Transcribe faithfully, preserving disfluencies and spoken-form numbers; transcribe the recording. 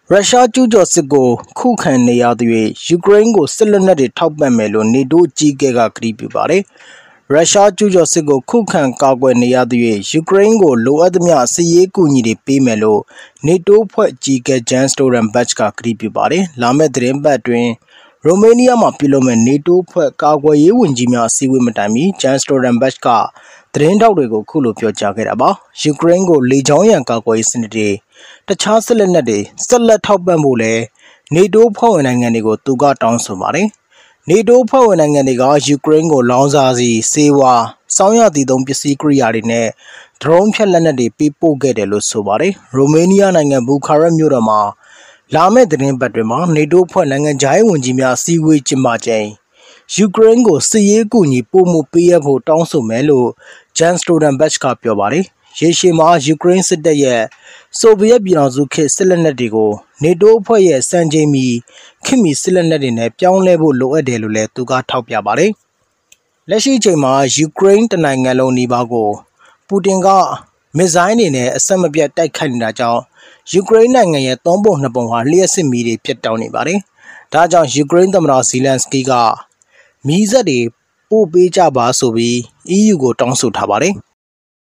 ရုရှားကျူးကျော်စစ်ကိုခုခံနေရသည့်ယူကရိန်းကိုစစ်လက်နက်တွေထောက်ပံ့မယ်လို့နေတိုးအကြီးအကဲကကတိပြုပါတယ်။ရုရှားကျူးကျော်စစ်ကိုခုခံကာကွယ်နေရသည့်ယူကရိန်းကိုလိုအပ်သမျှစစ်ရေးကူညီတွေပေးမယ်လို့နေတိုးဖွဲ့အကြီးအကဲဂျန်စတိုရန်ဘတ်ကကတိပြုပါတယ်။လာမယ့်သတင်းပတ်တွင်ရိုမေးနီးယားမှာပြုလုပ်မဲ့နေတိုးဖွဲ့ကာကွယ်ရေးဝန်ကြီးများအစည်းအဝေးမတိုင်မီဂျန်စတိုရန်ဘတ်ကသတင်းထောက်တွေကိုခုလိုပြောကြားခဲ့တာပါ။ယူကရိန်းကိုလေကြောင်းရန်ကာကွယ်ရေးစနစ်တွေတခြားစစ်လက်နက်တွေဆက်လက်ထောက်ပံ့ဖို့လည်းနေတိုးဖွဲ့ဝင်နိုင်ငံတွေကိုသူကတောင်းဆိုပါတယ်။နေတိုးဖွဲ့ဝင်နိုင်ငံတွေကယူကရိန်းကိုလောင်စာဆီဆေးဝါးစောင်းရည်သုံးပစ္စည်းကိရိယာတွေနဲ့ဒရုန်းဖြတ်လက်နက်တွေပေးပို့ခဲ့တယ်လို့ဆိုပါတယ်။ရိုမေးနီးယားနိုင်ငံဘူခါရက်မြို့တော်မှာလာမယ့်သတင်းပတ်တွင်မှာနေတိုးဖွဲ့နိုင်ငံခြားရေးဝန်ကြီးများအစည်းအဝေးကျင်းပချိန်ယူကရိန်းကိုစစ်ရေးကူညီပို့မှုပေးရဖို့တောင်းဆိုမယ်လို့ဂျန်စတိုဒန်ဘတ်ကပြောပါတယ်။ရေရှည်မှာယူကရိန်းစစ်တပ်ရဲ့ဆိုဗီယက်ပြည်ထောင်စုခေတ်စစ်လက်နက်တွေကိုနေတိုးအဖွဲ့ရဲ့စံချိန်မီခေတ်မီစစ်လက်နက်တွေနဲ့ပြောင်းလဲဖို့လိုအပ်တယ်လို့လည်းသူကထောက်ပြပါတယ်။လက်ရှိချိန်မှာယူကရိန်းတနိုင်ငံလုံးနီးပါးကိုပူတင်ကမစ်ဇိုင်းတွေနဲ့အဆက်မပြတ်တိုက်ခိုက်နေတာကြောင့်ယူကရိန်းနိုင်ငံရဲ့သုံးပုံနှစ်ပုံဟာလျှက်စစ်မီးတွေဖြစ်တောင်းနေပါတယ်။ဒါကြောင့်ယူကရိန်းသမ္မတဇီလန်စကီကမီးစက်တွေပို့ပေးကြပါဆိုပြီး အီးယူ ကိုတောင်းဆိုထားပါတယ်။